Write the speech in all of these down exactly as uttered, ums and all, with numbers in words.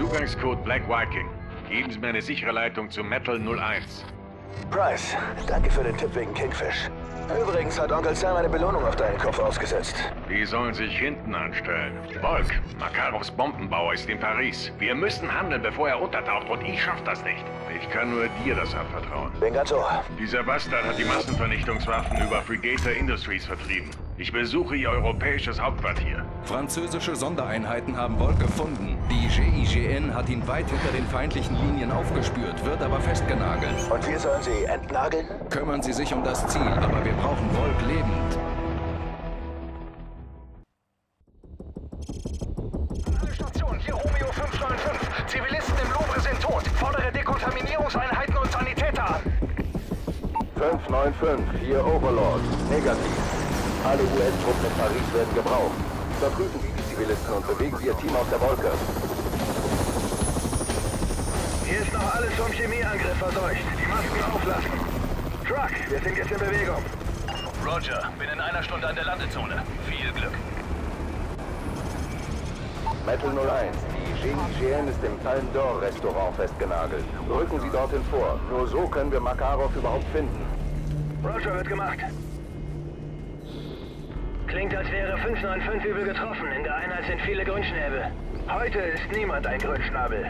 Zugangscode Black Viking. Geben Sie mir eine sichere Leitung zu Metal null eins. Price, danke für den Tipp wegen Kingfish. Übrigens hat Onkel Sam eine Belohnung auf deinen Kopf ausgesetzt. Die sollen sich hinten anstellen. Volk, Makarovs Bombenbauer ist in Paris. Wir müssen handeln, bevor er untertaucht, und ich schaff das nicht. Ich kann nur dir das anvertrauen. Bengato. Dieser Bastard hat die Massenvernichtungswaffen über Frigator Industries vertrieben. Ich besuche ihr europäisches Hauptquartier. Französische Sondereinheiten haben Volk gefunden. Die G I G N hat ihn weit hinter den feindlichen Linien aufgespürt, wird aber festgenagelt. Und wir sollen sie entnageln? Kümmern Sie sich um das Ziel, aber wir brauchen Volk lebend. Alle Stationen, hier Romeo fünf neun fünf. Zivilisten im Louvre sind tot. Fordere Dekontaminierungseinheiten und Sanitäter an. fünf neun fünf, hier Overlord. Negativ. Alle U S-Truppen in Paris werden gebraucht. Überprüfen Sie die Zivilisten und bewegen Sie Ihr Team auf der Wolke. Hier ist noch alles vom Chemieangriff verseucht. Die Masken auflassen. Truck, wir sind jetzt in Bewegung. Roger, bin in einer Stunde an der Landezone. Viel Glück. Metal null eins, die G I G N ist im Palme d'Or Restaurant festgenagelt. Rücken Sie dorthin vor. Nur so können wir Makarov überhaupt finden. Roger, wird gemacht. Klingt, als wäre fünf neun fünf übel getroffen. In der Einheit sind viele Grünschnäbel. Heute ist niemand ein Grünschnabel.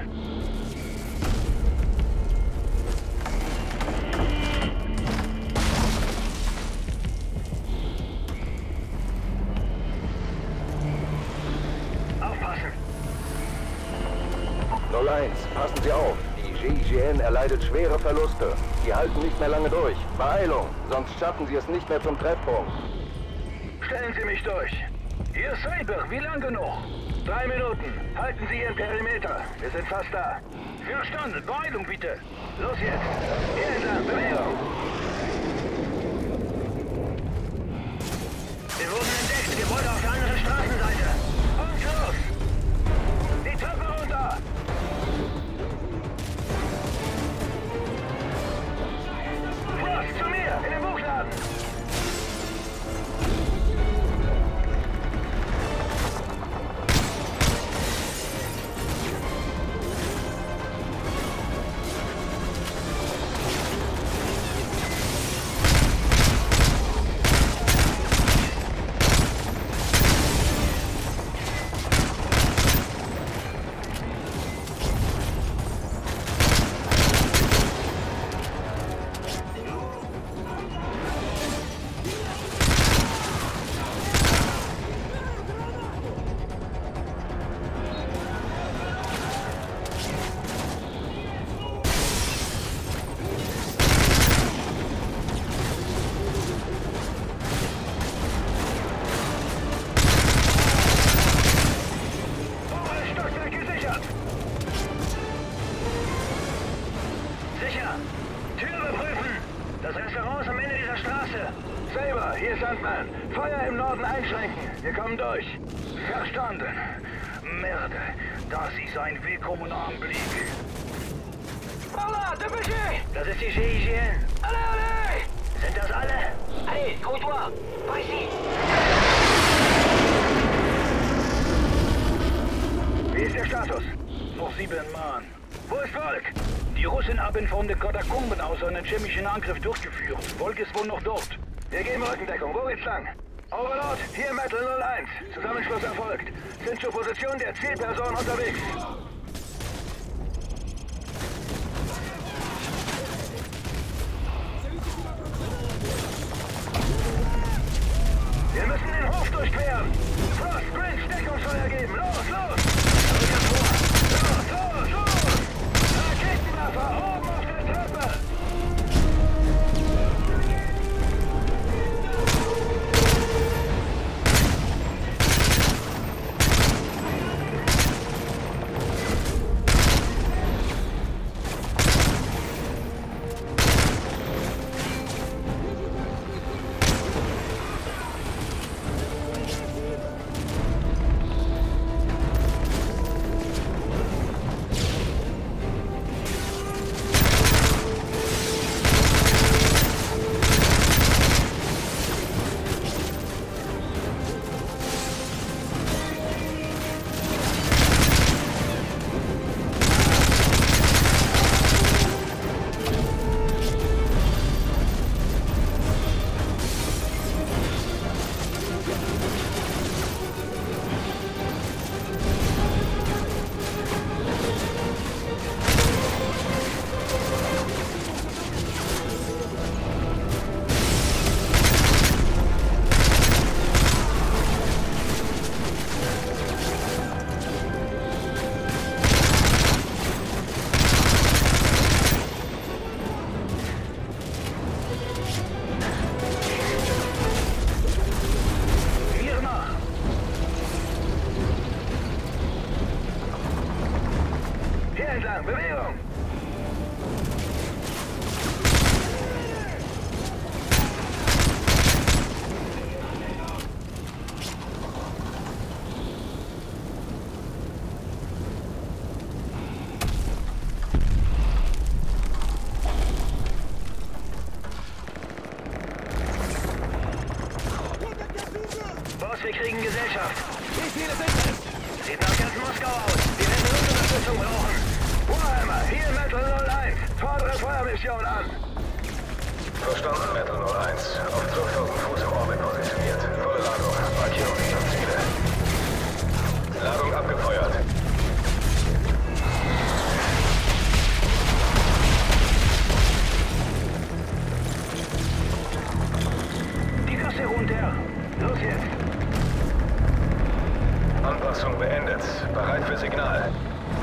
Aufpassen! null eins, passen Sie auf. Die G I G N erleidet schwere Verluste. Die halten nicht mehr lange durch. Beeilung, sonst schaffen Sie es nicht mehr zum Treffpunkt. Stellen Sie mich durch. Hier ist Saber, wie lang genug? Drei Minuten. Halten Sie Ihren Perimeter. Wir sind fast da. Verstanden. Beeilung bitte. Los jetzt. Hier entlang. Bewegung. Wir wurden entdeckt. Gebäude auf der anderen Straßenseite. Und los. Die Treppe runter. Frost, zu mir. In den Buchladen. Feuer im Norden einschränken. Wir kommen durch. Verstanden. Merde, das ist ein willkommener Anblick. Voilà, dépêchez! Das ist die G I G N. Alle, alle! Sind das alle? Allez, trottoir! Par ici! Wie ist der Status? Noch sieben Mann. Wo ist Volk? Die Russen haben von den Katakomben aus einen chemischen Angriff durchgeführt. Volk ist wohl noch dort. Wir geben Rückendeckung. Wo geht's lang? Overlord, hier Metal null eins. Zusammenschluss erfolgt. Sind zur Position der Zielperson unterwegs. Wir müssen den Hof durchqueren. Frost, Grinch, Deckungsfeuer geben. Los, los! Los, los, los! Raketenwerfer, oben auf der Treppe! Ziele sind es? Sieht nach ganz Moskau aus. Wir werden Unterstützung brauchen. Warhammer, hier Metal null eins. Fordere Feuermission an. Verstanden, Metal null eins. Auf zwölftausend Fuß im Orbit positioniert. Volle Ladung. Markierung Ihrer Ziele. Ladung abgefeuert. Die Gasse runter. Los jetzt. Anpassung beendet. Bereit für Signal.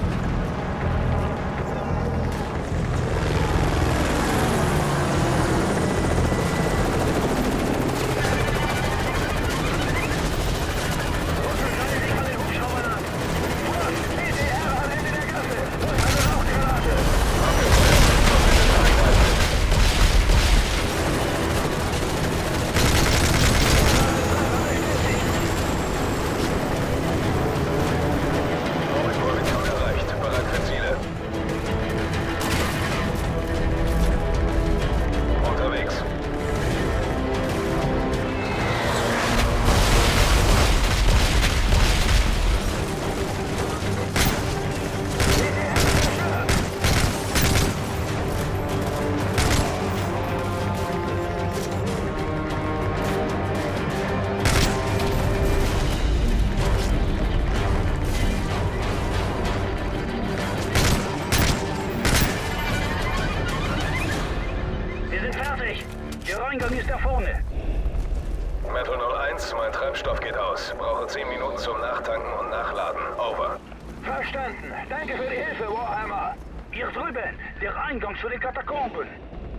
Der Eingang ist da vorne. Metal null eins, mein Treibstoff geht aus. Brauche zehn Minuten zum Nachtanken und Nachladen. Over. Verstanden. Danke für die Hilfe, Warhammer. Hier drüben, der Eingang zu den Katakomben.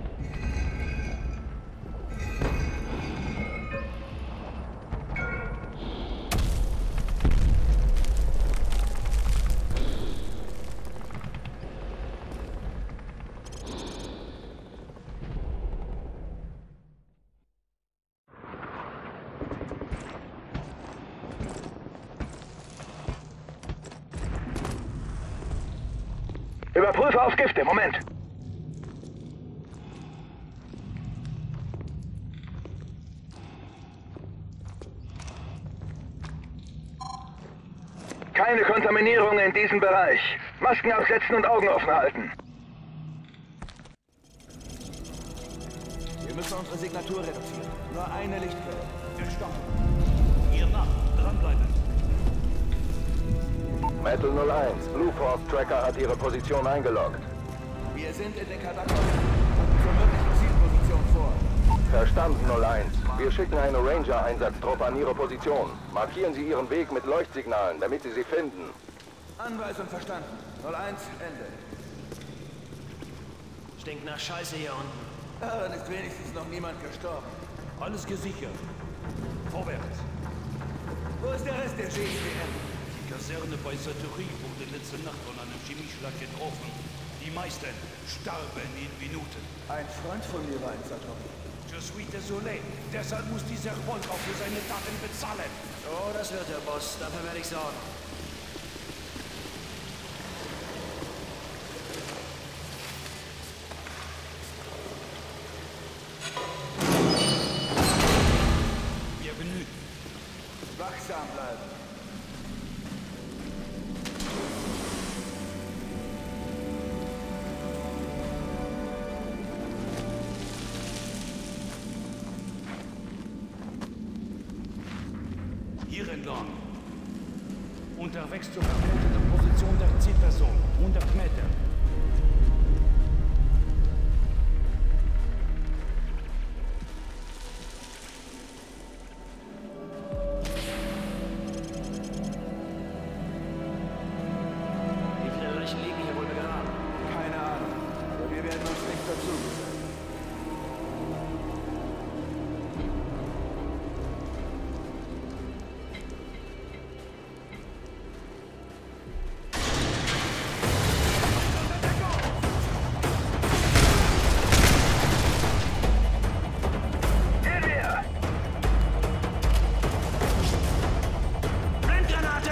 Überprüfe auf Gifte. Moment. Keine Kontaminierung in diesem Bereich. Masken aufsetzen und Augen offen halten. Wir müssen unsere Signatur reduzieren. Nur eine Lichtquelle. Verstanden. Ihr nach. Dranbleiben. Metal null eins, Blue Force Tracker hat Ihre Position eingeloggt. Wir sind in den Katakomben. Kommen zur möglichen Zielposition vor. Verstanden, null eins. Wir schicken eine Ranger-Einsatztruppe an Ihre Position. Markieren Sie Ihren Weg mit Leuchtsignalen, damit Sie sie finden. Anweisung verstanden. null eins, Ende. Stinkt nach Scheiße hier unten. Daran ist wenigstens noch niemand gestorben. Alles gesichert. Vorwärts. Wo ist der Rest der G I B M? Die Kaserne bei Satory wurde letzte Nacht von einem Chemieschlag getroffen. Die meisten starben in Minuten. Ein Freund von mir war in Satory. Je suis désolé. Deshalb muss dieser Volk auch für seine Taten bezahlen. Oh, das wird der Boss. Dafür werde ich sorgen. Bienvenue. Wachsam bleiben. Hier entlang. Unterwegs zur vermuteten Position der Zielperson. hundert Meter. Wie viele Leichen liegen hier wohl begraben? Keine Ahnung. Aber wir werden uns nicht dazu sagen. Blendgranate!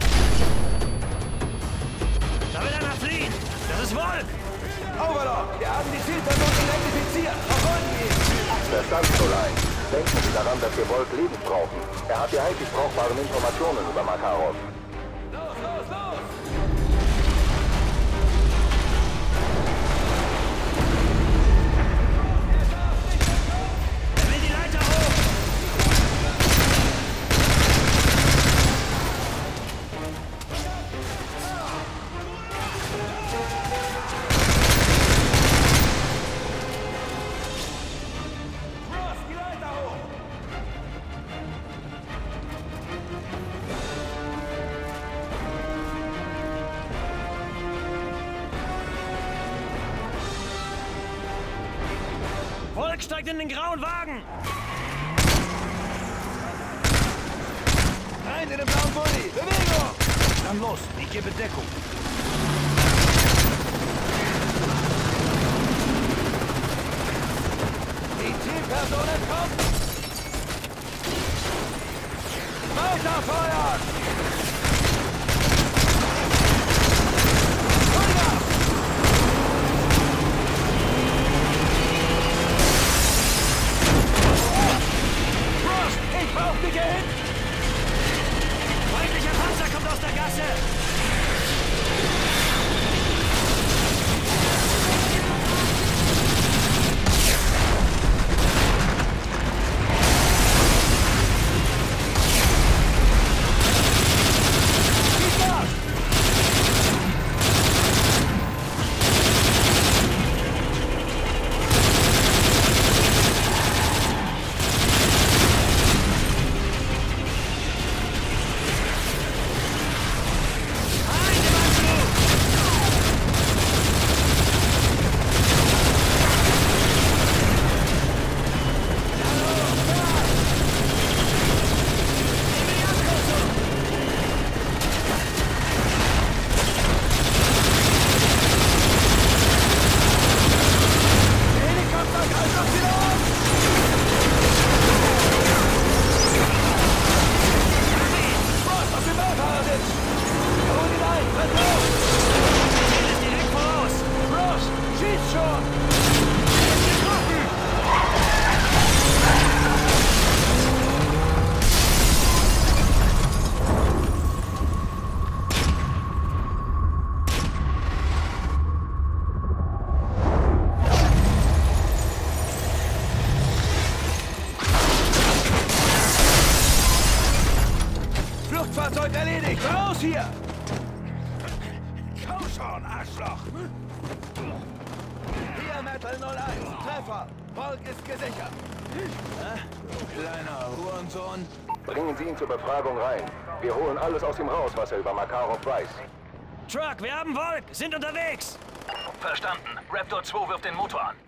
Da will einer fliehen! Das ist Volk! Overlord, wir haben die Zielperson identifiziert. Verfolgen ihn! Verstand, Solai. Denken Sie daran, dass wir Volk lebend brauchen. Er hat die einzig brauchbaren Informationen über Makarov. Los, los, los! Er will die Leiter hoch! Ross, die Leiter hoch! Volk steigt in den grauen Wagen! Rein in den blauen Bulli! Bewegung! Dann los, ich gebe Deckung. Die Zielpersonen kommen! Weiter feuern! Vollgas! Frost, ich brauch dich hin! Feindlicher Panzer kommt aus der Gasse! Gib Gas! Fluchtfahrzeug erledigt! Raus hier! Komm schon, Arschloch! Hier, Metal null eins. Treffer! Volk ist gesichert! Hä? Du kleiner Hurensohn! Bringen Sie ihn zur Befragung rein. Wir holen alles aus ihm raus, was er über Makarov weiß. Truck, wir haben Volk! Sind unterwegs! Verstanden. Raptor zwei wirft den Motor an.